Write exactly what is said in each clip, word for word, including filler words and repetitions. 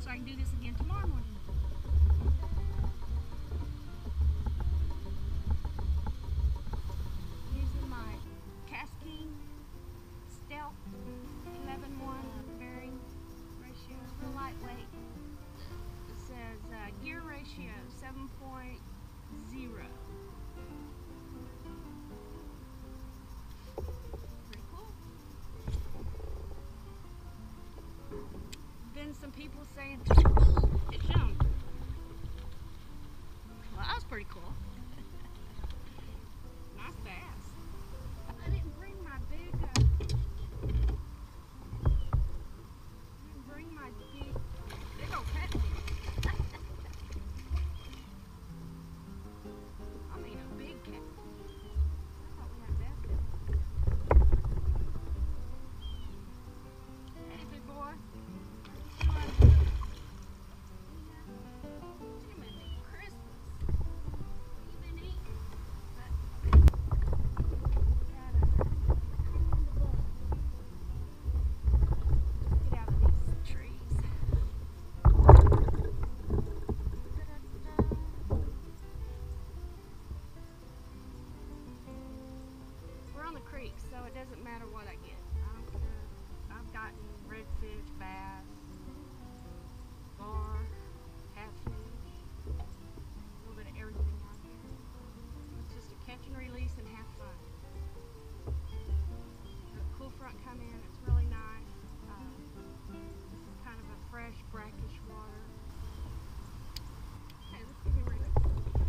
so I can do this again tomorrow morning. Using my Casking Stealth eleven one bearing ratio, real lightweight. It says uh, gear ratio seven point zero. Pretty cool. Then some people saying, ooh, it's young. Well, that was pretty cool. Nice bass. I didn't bring my big, uh, I didn't bring my big, big old catfish. I mean a big catfish. I thought we had that. Hey, big boy. So it doesn't matter what I get. I don't care. I've gotten redfish, bass, gar, catfish, a little bit of everything out here. It's just a catch and release and have fun. The cool front come in. It's really nice. Uh, this is kind of a fresh, brackish water. Hey, let's give him a ring.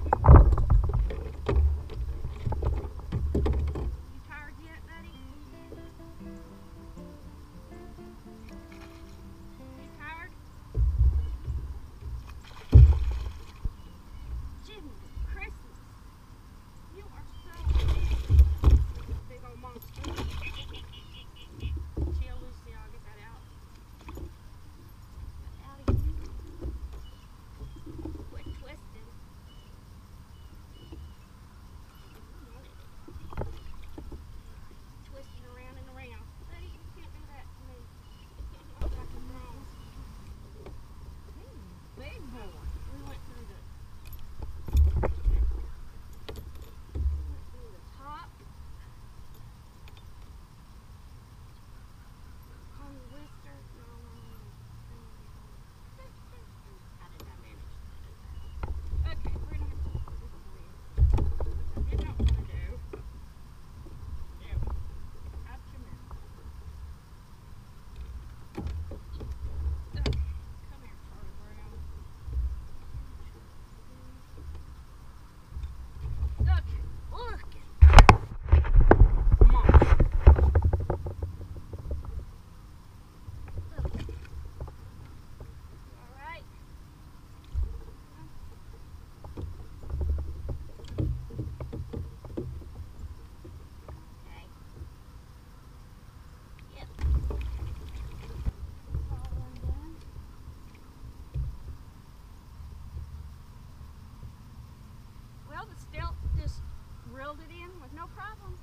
Well, the Stealth just reeled it in with no problem.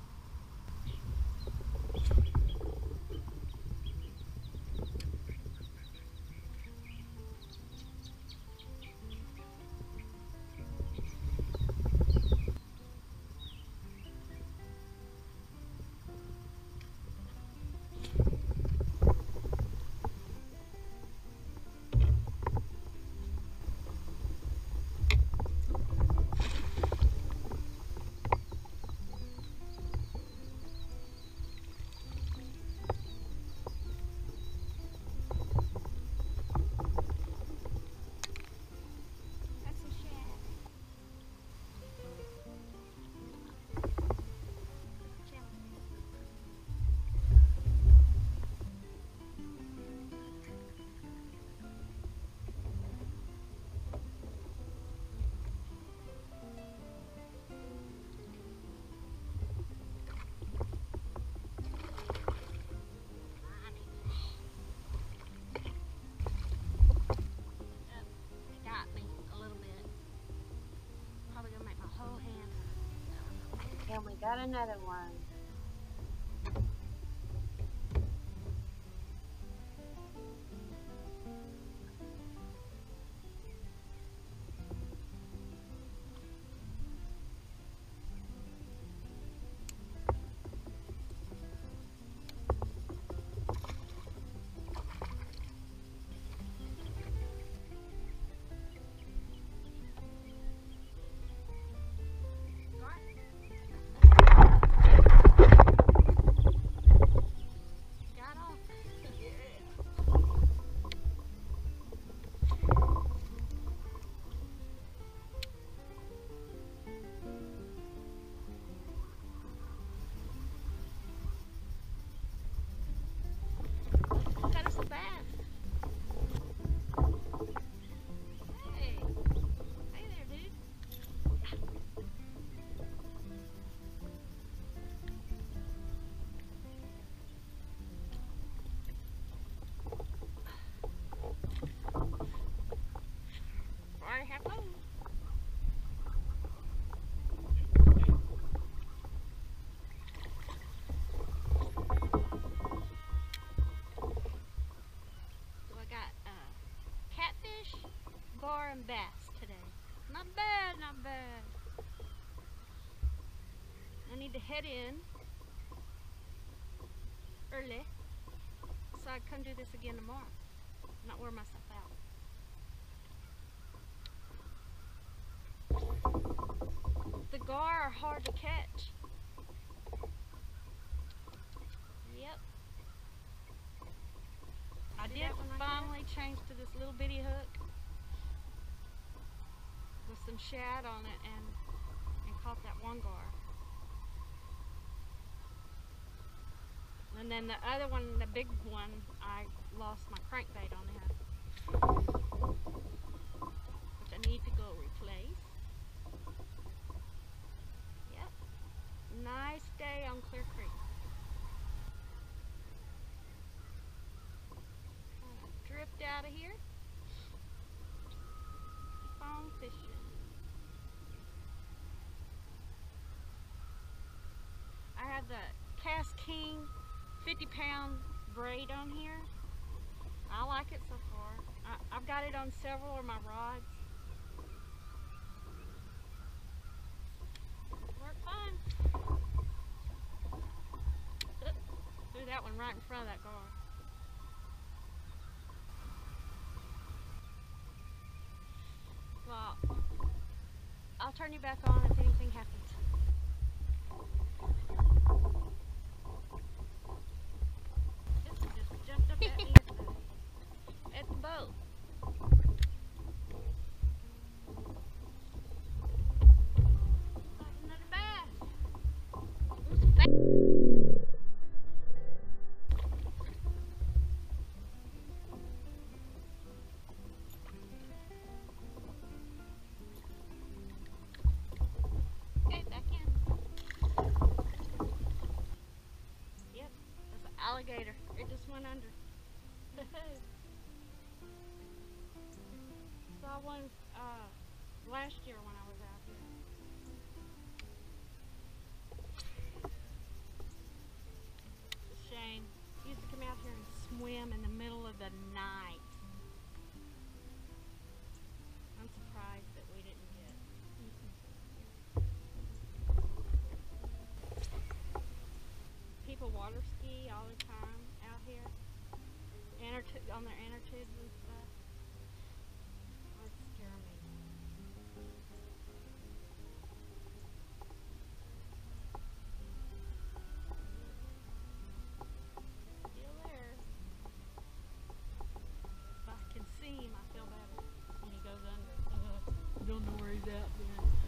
And we got another one. and bass today. Not bad, not bad. I need to head in early so I can come do this again tomorrow. Not wear myself out. The gar are hard to catch. Yep. I did finally change to this little bitty hook with some shad on it and, and caught that one gar. And then the other one, the big one, I lost my crankbait on that, which I need to go replace. Yep. Nice day on Clear Creek. Drift out of here. Keep on fishing. I have the Cast King fifty pound braid on here. I like it so far. I, I've got it on several of my rods. Worked fine. Oop, threw that one right in front of that gar. Well, I'll turn you back on if anything happens. This just jumped up at me at the, at the boat. Got another bass. Ooh, some bass. Alligator. It just went under. Saw one uh, last year when I was out here. It's a shame. He used to come out here and swim in the middle of the night. I'm surprised that we didn't get. People water ski all the time out here, inner on their inner tubes and stuff. That scare me. Still there. If I can see him, I feel better when he goes under. Uh, I don't know where he's at then.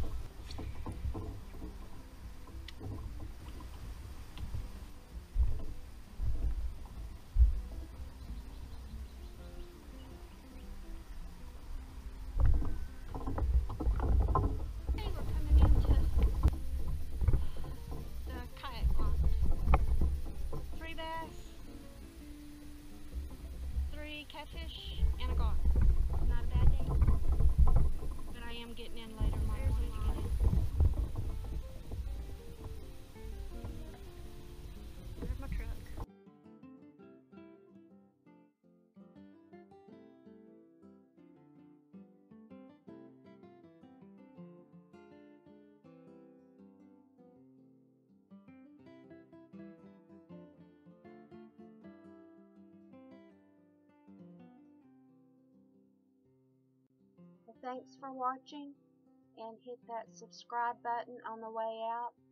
Catfish and a gar. Not a bad day. But I am getting in later tomorrow morning to get in. There's my truck. Thanks for watching, and hit that subscribe button on the way out.